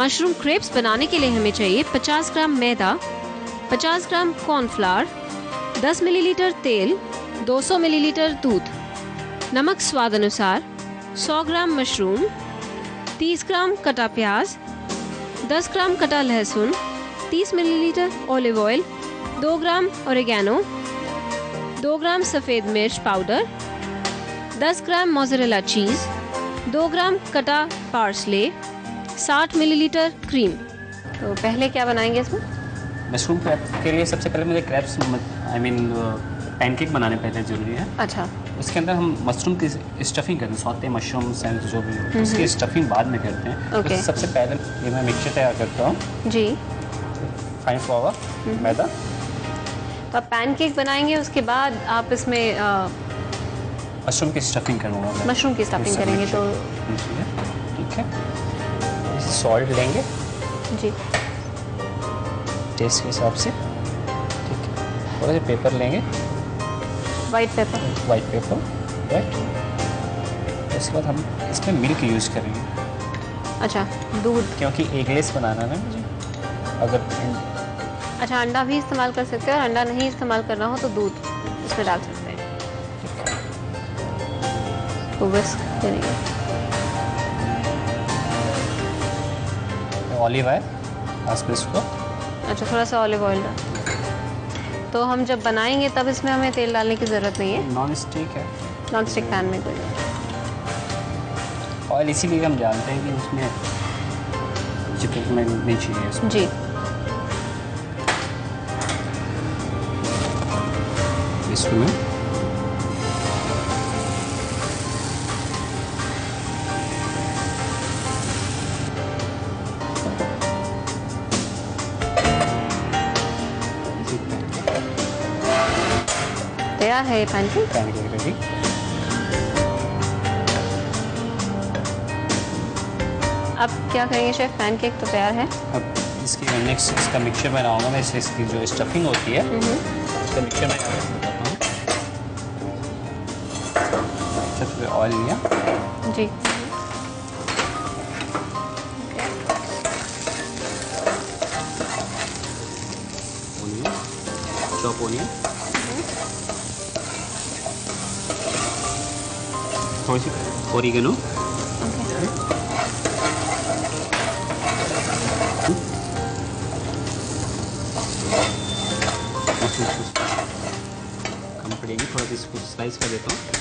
Mushroom crabs बनाने के लिए हमें चाहिए 50 ग्राम मैदा, 50 ग्राम कॉर्नफ्लावर, 10 मिलीलीटर तेल, 200 मिलीलीटर दूध, नमक स्वाद अनुसार, 100 ग्राम मशरूम, 30 ग्राम कटा प्याज, 10 ग्राम कटा लहसुन, 30 millilitre olive oil, 2 gram oregano, 2 gram सफ़ेद मिर्च पाउडर, 10 ग्राम मोज़रेला चीज़, 2 ग्राम कटा पार्सले, 60 मिलीलीटर क्रीम। तो पहले क्या बनाएंगे इसमें? मशरूम क्रैप के लिए सबसे पहले मुझे क्रैप्स पैनकेक बनाने पहले ज़रूरी है। अच्छा। उसके अंदर हम मशरूम की स्टफिंग करते हैं, सौते मशरूम्स एंड जो भी हो उसकी स्टफिंग बाद में करते हैं। ओके। तो सबसे पहले ये मैं मिक्सचर तैयार करता हूँ। जी। फाइन फ्लावर, मैदा। तो आप पैनकेक बनाएंगे, उसके बाद आप इसमें मशरूम की स्टफिंग करूँगा। मशरूम की स्टफिंग करेंगे तो ठीक है। सॉल्ट लेंगे जी, टेस्ट के हिसाब से। ठीक है। थोड़ा सा पेपर लेंगे, वाइट पेपर। राइट। उसके बाद हम इसमें मिल्क यूज़ करेंगे। अच्छा, दूध। क्योंकि एगलेस बनाना है मुझे। अगर अच्छा, अंडा भी इस्तेमाल कर सकते हैं और अंडा नहीं इस्तेमाल करना हो तो दूध इसमें डाल सकते हैं। तो विस्क करेंगे। ऑलिव ऑयल इसको। अच्छा, थोड़ा सा ऑलिव ऑयल डाल। तो हम जब बनाएंगे तब इसमें हमें तेल डालने की ज़रूरत नहीं है। नॉन स्टिक है। नॉन स्टिक पैन में कोई ऑयल इसीलिए हम जानते हैं कि उसमें चिपकना नहीं चाहिए इसमें। जी। इसमें तैयार है पैनकेक। रेडी। अब क्या करेंगे शेफ? पैनकेक तो तैयार है। अब इसकी नेक्स्ट इसका मिक्सचर बनाऊंगा मैं। इसकी जो स्टफिंग होती है उसका मिक्सचर मैं बताता हूँ। सबसे पहले ऑयल लिया जी। चॉप ओनियन, थोड़ी सी ओरिगेनो, कम पड़ेगी, थोड़ा सा इसको स्लाइस कर देता हूँ।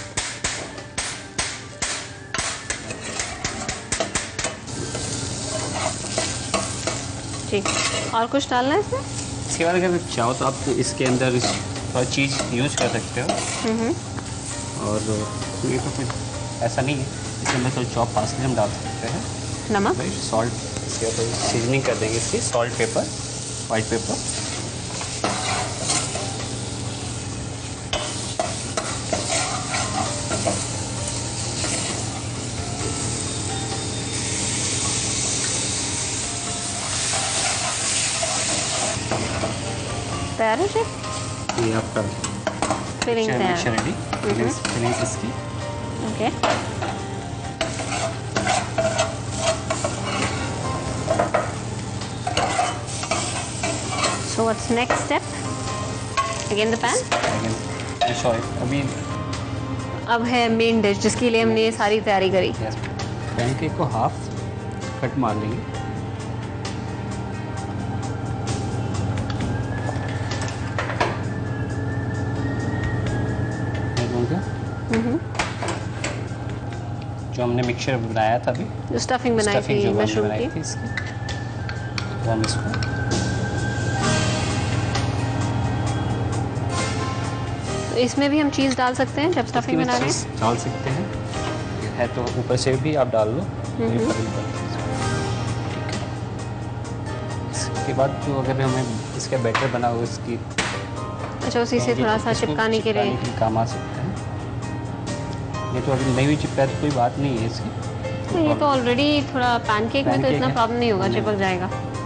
ठीक। और कुछ डालना है इसमें? इसके बाद अगर चाहो तो आप इसके अंदर थोड़ा चीज़ यूज कर सकते हो। और ये तो कुछ ऐसा नहीं है। इसके अंदर थोड़ा चॉप पार्सले हम डाल सकते हैं। नमक, सॉल्ट, इसके ऊपर सीजनिंग कर देंगे इसकी। Salt, pepper, white pepper. तैयार है शेफ? ये आपका फिलिंग तैयार है। रेडी। फिलिंग इसकी। Okay. So what's next step? Again the pan? Sorry, अभी अब है मेन डिश जिसके लिए हमने ये सारी तैयारी करी। पैनकेक को हाफ कट मार लेंगे। जो हमने मिक्सचर बनाया था अभी, जो स्टफिंग बनाई थी मशरूम की, इसकी वो हम इसको तो इसमें भी हम चीज़ डाल सकते हैं जब स्टफिंग बना रहे हैं। डाल सकते हैं तो ऊपर से भी आप डाल लो। इसके बाद जो अगर हमें इसका बैटर बना हो इसकी, अच्छा, उसी से थोड़ा सा चिपकाने के लिए काम आ सकते हैं। ये तो अभी नहीं भी चिपका तो कोई बात नहीं है इसकी। तो ये तो ऑलरेडी थोड़ा पैनकेक में तो इतना प्रॉब्लम नहीं होगा, चिपक जाएगा।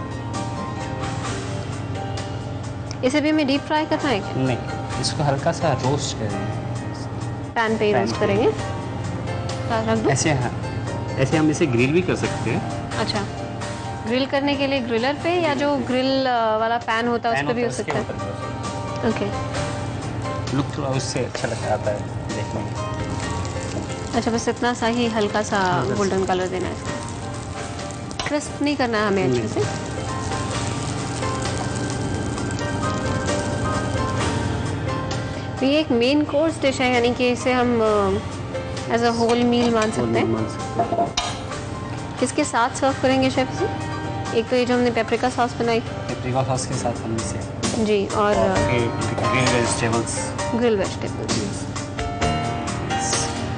इसे भी हमें डीप फ्राई करना है क्या? नहीं, इसको हल्का सा रोस्ट करेंगे, पैन पे ही रोस्ट करेंगे। रख दूं? ऐसे हाँ, ऐसे हम इसे ग्रिल भी कर सकते हैं। अच्छा, ग्रिल करने के लिए ग्रिलर पे या जो ग्रिल वाला पैन होता है उस पर भी हो सकता है? ओके। लुक थोड़ा उससे अच्छा लग आता है देखने में। अच्छा, बस इतना सा ही हल्का सा गोल्डन कलर देना है इसको, क्रिस्प नहीं करना है हमें अच्छे से। तो ये एक मेन कोर्स डिश है, यानी कि इसे हम एज अ होल मील मान सकते हैं। किसके साथ सर्व करेंगे शेफ जी? एक तो ये जो हमने पेपरिका सॉस बनाई, पेपरिका सॉस के साथ हम इसे जी, और ग्रिल वेजिटेबल्स। Grill vegetables.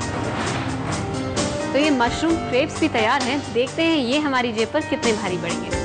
तो ये मशरूम क्रेप्स भी तैयार हैं। देखते हैं ये हमारी जेब पर कितने भारी पड़ेंगे।